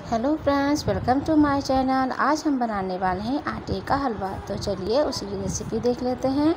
Hello friends, welcome to my channel. आज हम बनाने वाले हैं आटे का हलवा। तो चलिए उसी की रेसिपी देख लेते हैं।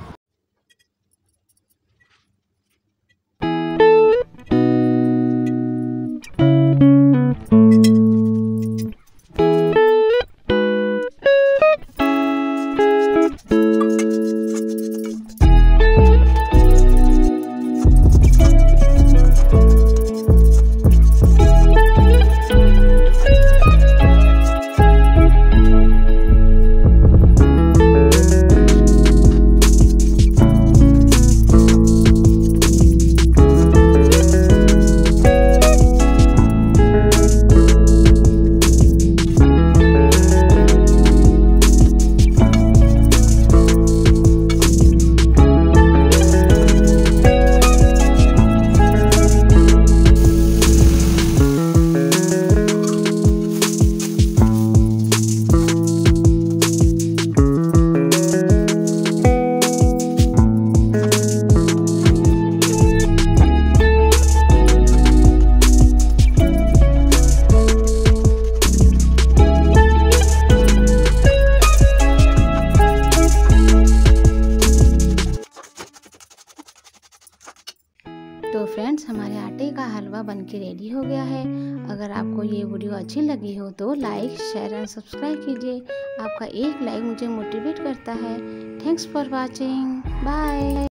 तो फ्रेंड्स, हमारे आटे का हलवा बनके रेडी हो गया है। अगर आपको ये वीडियो अच्छी लगी हो तो लाइक, शेयर एंड सब्सक्राइब कीजिए। आपका एक लाइक मुझे मोटिवेट करता है। Thanks for watching. बाय।